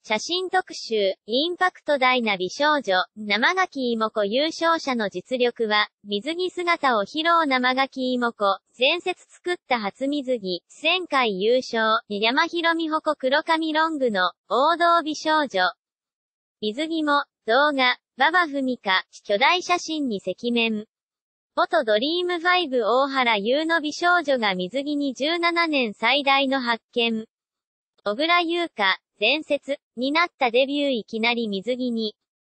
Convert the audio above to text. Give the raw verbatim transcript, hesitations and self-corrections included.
写真特集、インパクト大な美少女、生垣いもこ優勝者の実力は、水着姿を披露生垣いもこ、前節作った初水着、前回優勝、山広美穂子黒髪ロングの、王道美少女。水着も、動画、馬場文香、巨大写真に赤面。元ドリームファイブ大原優の美少女が水着にじゅうななねん最大の発見。小倉優香、前節になったデビューいきなり水着に。